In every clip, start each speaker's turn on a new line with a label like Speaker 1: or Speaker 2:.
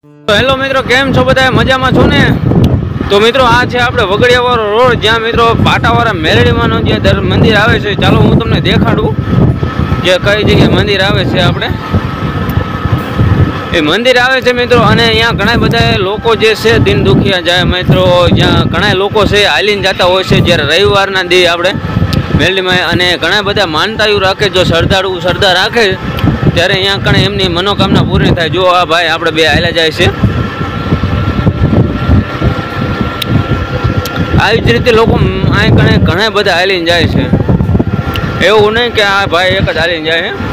Speaker 1: તો હેલો મિત્રો, કેમ છો બધા? મજામાં છો ને? તો મિત્રો આ છે આપણે વગડિયાવાળો રોડ, જ્યાં મિત્રો પાટાવાળા મેલડીમાંનું જે મંદિર આવે છે. ચાલો હું તમને દેખાડું કે કઈ જગ્યાએ મંદિર આવે છે. આપણે એ મંદિર આવે છે મિત્રો, અને અહીંયા ઘણા બધા લોકો જે છે દિન દુખિયા જાય મિત્રો, જ્યાં ઘણા લોકો છે હાલીને જતા હોય છે જ્યારે રવિવારના દી આપણે મેલડીમાં, અને ઘણા બધા માનતાઓ રાખે. જો શ્રદ્ધા રાખે ત્યારે અહીંયા કણે એમની મનોકામના પૂરી થાય. જો આ ભાઈ આપણે બે હાલ્યા જાય છે. આવી જ રીતે લોકો અહીં કણે ઘણા બધા હાલીને જાય છે. એવું નહીં કે આ ભાઈ એક જ હાલીને જાય છે.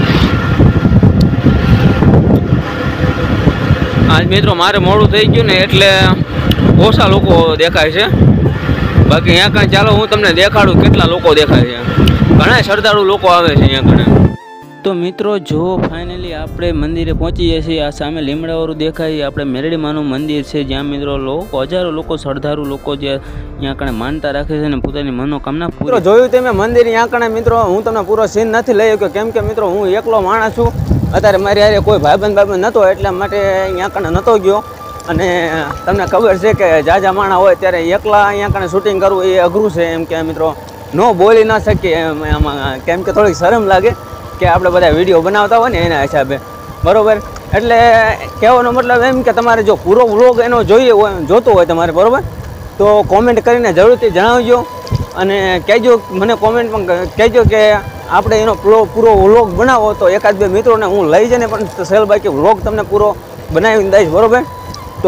Speaker 1: આજ મિત્રો મારે મોડું થઈ ગયું ને એટલે ઓછા લોકો દેખાય છે. બાકી અહીંયા કાંઈ ચાલો હું તમને દેખાડું કેટલા લોકો દેખાય છે. ઘણા શ્રદ્ધાળુ લોકો આવે છે અહીંયા કણે. તો મિત્રો જો ફાઇનલી આપણે મંદિરે પહોંચી જઈએ છીએ. આ સામે લીમડાવાળું દેખાય આપણે મેલડીમાંનું મંદિર છે, જ્યાં મિત્રો હજારો લોકો શ્રદ્ધાળુ લોકો જે અહીંયા કણે માનતા રાખે છે અને પોતાની મનોકામના પૂરી. જોયું તમે મંદિર અહીંયા કણે મિત્રો, હું તમને પૂરો સીન નથી લઈ શક્યો કેમ કે મિત્રો હું એકલો માણસ છું. અત્યારે મારી હારે કોઈ ભાઈબંધ નહોતો, એટલા માટે અહીંયા કણે નહોતો ગયો. અને તમને ખબર છે કે જાજા માણા હોય ત્યારે એકલા અહીંયા કણે શૂટિંગ કરવું એ અઘરું છે. એમ કે મિત્રો નો બોલી ના શકીએ એમાં, કેમ કે થોડીક શરમ લાગે કે આપણે બધા વિડીયો બનાવતા હોય ને એના હિસાબે, બરાબર. એટલે કહેવાનો મતલબ એમ કે તમારે જો પૂરો વ્લોગ એનો જોતો હોય તમારે, બરાબર, તો કોમેન્ટ કરીને જરૂરથી જણાવજો. અને કહેજો, મને કોમેન્ટમાં કહેજો કે આપણે એનો પૂરો વ્લોગ બનાવો તો એકાદ બે મિત્રોને હું લઈ જઈને પણ સેલભાઈ કે વ્લોગ તમને પૂરો બનાવીને દઈશ, બરાબર. તો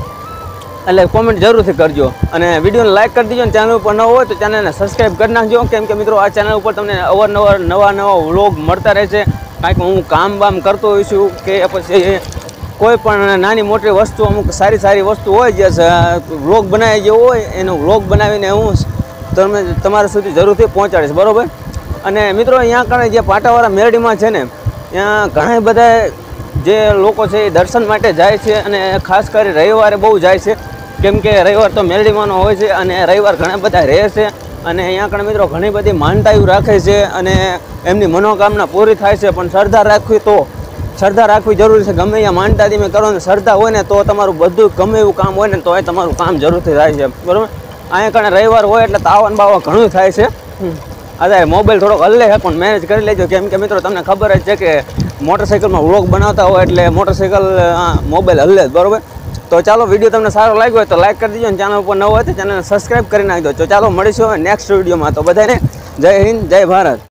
Speaker 1: એટલે કોમેન્ટ જરૂરથી કરજો અને વિડીયોને લાઇક કરી દેજો. અને ચેનલ ઉપર ન હોય તો ચેનલને સબસ્ક્રાઈબ કરી નાખજો, કેમ કે મિત્રો આ ચેનલ ઉપર તમને અવારનવાર નવા વ્લોગ મળતા રહેશે. કાંઈક હું કામ બામ કરતો હોઈશ કે પછી કોઈ પણ નાની મોટી વસ્તુ, અમુક સારી વસ્તુ હોય જે વ્લોગ બનાવી જેવું હોય એનો વ્લોગ બનાવીને હું તમારા સુધી જરૂરથી પહોંચાડીશ, બરાબર. અને મિત્રો અહીંયા કણે જે પાટાવાળા મેલડીમાં છે ને, ત્યાં ઘણા બધા જે લોકો છે એ દર્શન માટે જાય છે. અને ખાસ કરી રવિવારે બહુ જાય છે, કેમ કે રવિવાર તો મેલડીમાંનો હોય છે અને રવિવાર ઘણા બધા રહે છે. અને અહીંયા કણે મિત્રો ઘણી બધી માનતાઓ રાખે છે અને એમની મનોકામના પૂરી થાય છે. પણ શ્રદ્ધા રાખવી જરૂરી છે. ગમે અહીંયા માનતા તમે કરો ને શ્રદ્ધા હોય ને તો તમારું બધું ગમે એવું કામ હોય ને તો એ તમારું કામ જરૂરથી થાય છે, બરાબર. અહીંયા કણે રવિવાર હોય એટલે તાવન બાવા ઘણું થાય છે. અત્યારે મોબાઈલ થોડોક હલ્લે છે પણ મેનેજ કરી લેજો, કેમ કે મિત્રો તમને ખબર જ છે કે મોટરસાઇકલમાં વ્લોગ બનાવતા હોય એટલે મોટરસાઇકલ મોબાઈલ હલ્લે જ, બરાબર. તો ચાલો, વિડીયો તમને સારો લાગ્યો હોય તો લાઈક કરી દેજો, અને ચેનલ ઉપર ન હોય તો ચેનલને સબસ્ક્રાઈબ કરી નાખજો. તો ચાલો મળીશું નેક્સ્ટ વિડીયોમાં. તો બધાને જય હિન્દ, જય ભારત.